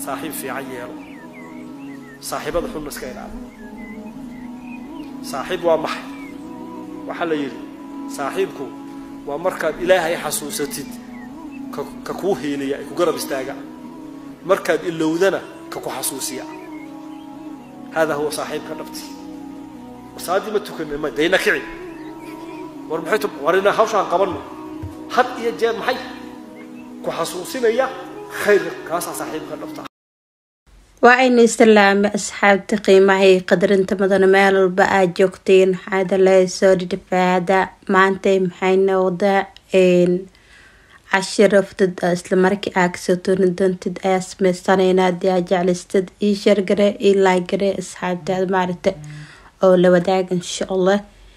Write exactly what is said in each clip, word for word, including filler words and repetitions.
صاحب في عياله صاحب هذا حنا سكين على صاحب ومح وحلا يري صاحبكم ومركب إلهي حسوستي ككوهي لي كجرب استاجع مركب إلا وذنا ككو حسوسية هذا هو صاحبك نفتي وصادي ما تكن ما دينا كعي وربحتم ورنا خوش عن قبلنا حد يجاب محي كحسوسنا يا خير كاس صاحبك نفتح وعين السلام أصحاب قيمة قدر أنت مدن مال البقى جوكتين هذا لا سوري دفاع ما أنت محينا وضع إن عشرة فتد أسلمركي أكسوتون دنتد أسمي سنينا دي جالستد إيشر جري إلا جري أصحاب ده معرفة أو لو داق إن شاء الله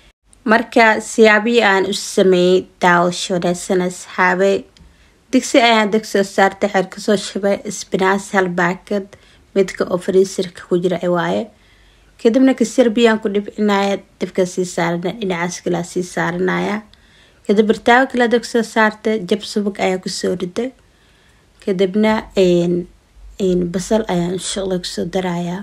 مركا سيابي أن أسمي داو شو سنة أصحابي دكسي أيان دكسي صارت حركسو شبه إسبناس هالباكد midka oo freezer-ka ku jira ay waaye kadibna ka Serbian ku dhibcinaya dibka sii saarna dhinacaas kala sii saaranaya kadib bartaaga kala dugso saarta jab subag ayaa ku soo riday kadibna een een basal ayaa insha Allah ku soo daraya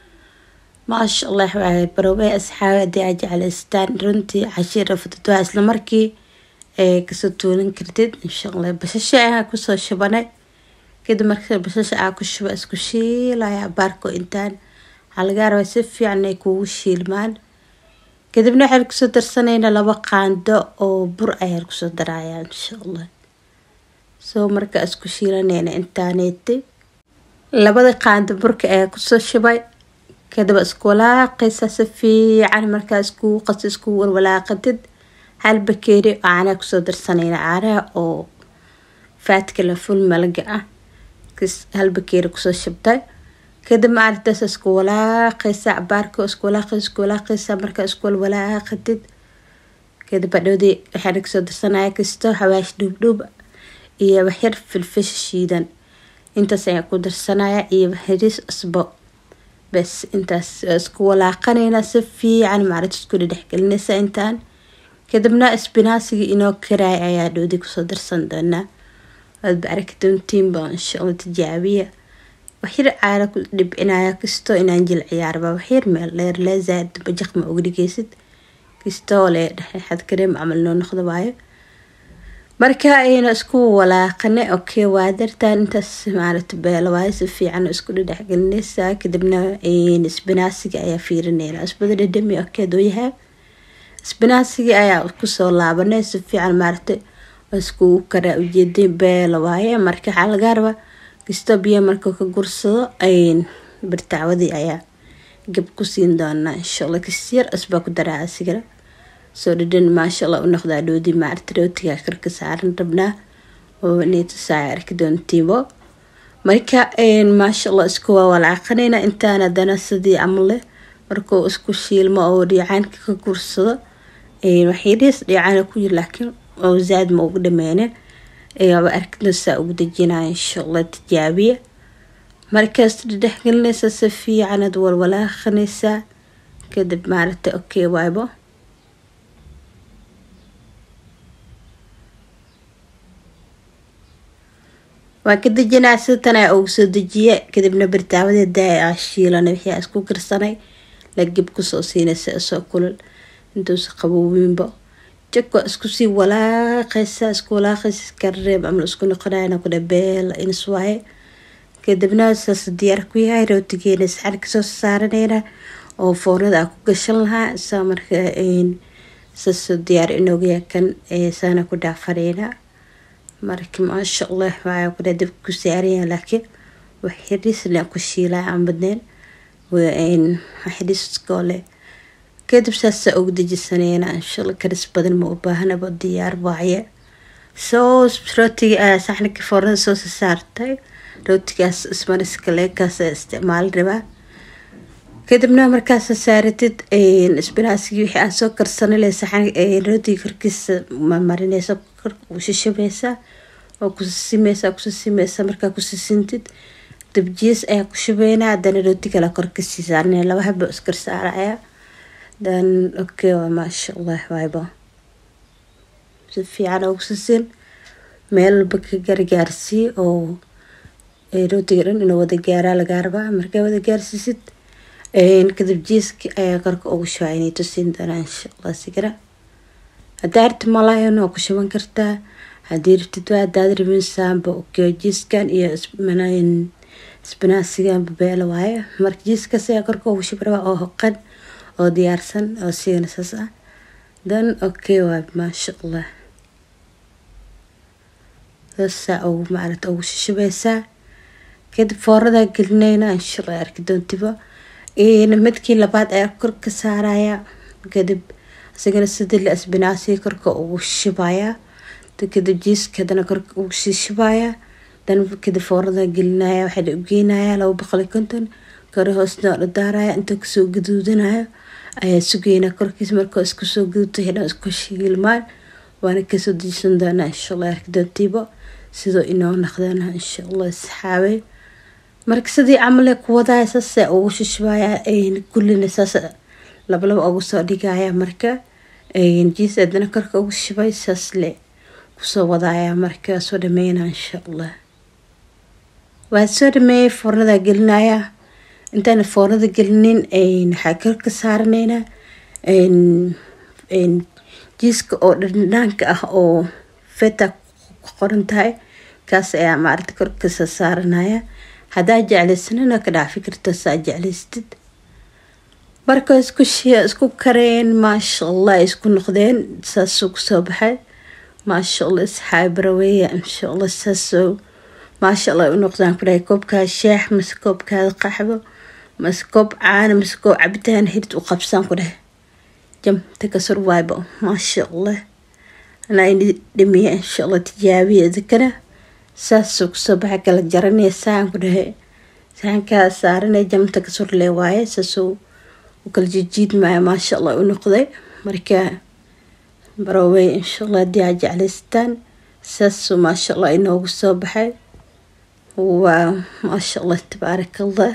ma sha Allah waa baroway asxaabada ay jeclaystaan runtii cashir fudud isla markii ee ka soo tuulin kartid insha Allah basasha ayaa ku soo shabanay كده مركز بسش عاكش بس كشي لا يا باركو إنتان على جارة سفي عنا يكوش المال كده بنحل كسر سنين لبقى عنده أو برأي كسر درايا إن شاء الله سو مركز كشي لنا إنتانيتي لبقى عنده برك كسر شباي كده بس كولا قصة سفي عن مركز كو قصص كو ولا قتد هل بكيري أنا كسر سنين عارة أو فات كلا فل ملقى هل بكير كسر شبتاي كده ما عرفت اسكولا قيسة عباركو اسكولا قيس اسكولا قيسة مركز اسكول ولا قدد كده بعدودي حرك صدر صناعة كستو حواش دوب دوب إيه بحير في الفش شيدا انت سيكون در صناعة إيه بحيريس أسبوع بس انت اسكولا قنينة سفي عن معرفت اسكولي دحك النساء انتان كده بنا اسبناسي إنو كراي عيادودي كسودر صندونا بعركتون تيم بان إن شاء الله تجابية وحير على كل دبنا كستو إن أنجل عيار وحير مال لير لا زاد بجخ ما أقولي كيسد كستو لير حد كريم عملنا ناخذ بايو مركا أين أسكو ولا قناة أوكي وادرتان أنت سمعت بالوايس في عن أسكو ده حق النساء كدبنا إيه سبناسي أيا فيرنيلا أسبدل الدمي أوكي دويها سبناسي أيا كسو لابنا في عن مارتي اسكو كره ujeedin beel waaye marka xal gaarba kisto biyo marka ka gursado ay birtaawadi ayaa gab ku siin doona insha Allah kasir asba ku daraa sigara soo dhadhan ma sha Allah u noqda doodi ma artrootiga karka saaran rabna oo neet saar ka doontibo marka een ma sha Allah isku wala qanina intaana dana sidii amle marka isku shiilmo oo dhiicaanka ka gursado ee waxiidis dhiicaan ku jir laakiin أو زاد ما أقدر منه إيه بأركض سأقدر جينا إن شاء الله تجابية مركز تدح قلنا سفي عن دول ولا خنسة كده بمعرفة أوكي وايبو وكده جينا ستنا أو سدجية كده بنبرتاوي ده عشيل أنا بحي أسكو كرساني لقيب كسوسين سأسو كل انتوس قبوبين بو جكو اسكوسي ولا قيسة اسكو ولا قيسة كرب عمل اسكو نقرانا كده بيل إنسواي كده بناس سديار كويها روتيجين سحر كسوس سارنينا أو فورد أكو قشلها سامر إن سديار إنه جا كان سنة كده فرينا مرك ما شاء الله معي كده دبكو سعريا لكن وحريس اللي أكو شيلا عم بدين وإن حريس سكولي كده بس أقدر جسنينا إن شاء الله كرس بدل ما أباهنا بدي أربعة صوص روتي صحن كفورن صوص سارتي روتي كاس اسمه سكلي كاس استعمال ربا كده بنعمل كاس سارتد إن إسبراسي وحي سكر سنة لصحن روتي كركس ما مرينا سكر وش شبيسة أو كوسي ميسا كوسي ميسا مركا كوسي سنتد تبجيس أي كوشبينا عندنا روتي كلا كركس سارنا لو بحب أسكر سارعة دان اوكي ما شاء الله وايبا في على وكسسين ميل بك جرجارسي او rootiga dhan inuu wada gaaraa lagaa rabaa. Markaa wada gaarsiisid kadib jiiska ayaa korka ugu shubaa inay tusin doonaa insha allah sigara. haddaa rabtid malaayana waa ku shuban kartaa, haddii rabtid waa haddaad rabin saamba okey. jiiskan iyo isbinaasigan babeelo waaye. marka jiiskaas ayaa korka ugu shubi rabaa oo hoqan oo diyaarsan oo sigana saas ah dan okey waay maasha allah. saasaa ugu maarata ugu shubaysaa kadib foorada gelinayna insha allah arki doontiba. midkii labaad ayaa korka saaraya kadib isagana sidii la isbinaasiga korka ugu shubaya kadib jiiska hadana korka ugu sii shubaya dan kadib foorada gelinaya waxaa la ugeynaya laba boqol iyo konton kore hoosna la daaraya inta kasoo gaduudanayo ayaa sugeynaa korkiis. markoo isku soo gaduudto hidhan isku shiilmaan waana kasoo diisan doonaa insha allah arki doontiba sidoo inoo naqdana insha allah asxaabay. marka sidii camale ku wadaya saasa ugu shushubaya kullina saas laba laba ugu soo dhigaya. marka jiis adana korka ugu shubay saas le kusoo wadaya. marka soo dhameynaa insha allah. waa soo dhameeyay foornada gelinaya. intaan foornada gelinin waxaa korka saaranayna jiiska oo dhadhanka ah oo feta ku qoran tahay kaas ayaa maarata korka saaranaya. haddaa jeclaysanina ka dhaafi karta saa jeclaystid. marka isku shiya isku kareen maasha allah isku noqdeen saasuu kusoo baxay maasha allah. asxaab baraweeya insha allah saasoo maasha allah u noqdaan ku dhahay. koobkaa shaax mase koobkaada qaxwo mase koob caana mase koob cabitaan hirid u qabsaan ku dhahay jamta kasur waayba maasha allah. anaa ini dhamiya insha allah tijaabiya idikana saasuu kusoo baxay. kala jaranaya saan ku dhahay saankaa saaranay jamta kasur lee waaye saasuu u kala jijiid maaya maasha allah u noqday. marka barawey insha allah haddii aa jeclaystaan saasuu maasha allah inoogu soo baxay. waa maasha allah tabaaraka allah.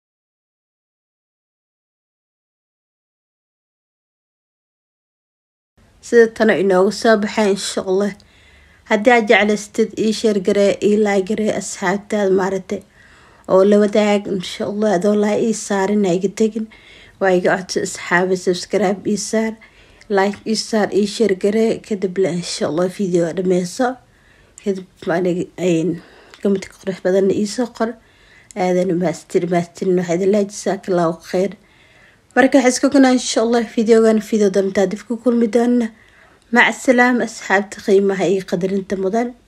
sida tana inoogu soo baxay insha allah. haddii aad jeclaystid ii sheer garee ii laay garee asxaabtaada maaragtay oo la wadaag insha allah. adoo laa ii saarin ha iga tegin waa iga codso asxaabi subscribe ii saar like ii saar ii sheer garee kadib le insha allah video dhameyso kadib kamidka qurux badanna iisoo qor. aadan maastir maastirin waxaa idin leeyahay jazaakallaahu khayr. marka waxaa isku gunaa insha allah videogan video damtaa dib ku kulmi doona. mac asalaam asxaabta qiimaha iyo qadarinta mudan.